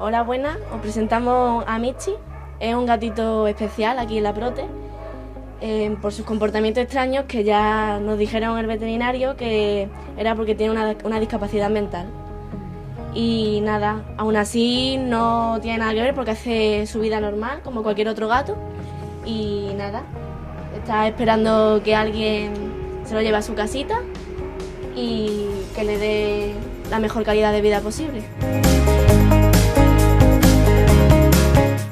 Hola, buenas. Os presentamos a Michi. Es un gatito especial aquí en La Prote, por sus comportamientos extraños, que ya nos dijeron el veterinario que era porque tiene una discapacidad mental. Y nada, aún así no tiene nada que ver porque hace su vida normal como cualquier otro gato. Y nada, está esperando que alguien se lo lleve a su casita y que le dé la mejor calidad de vida posible.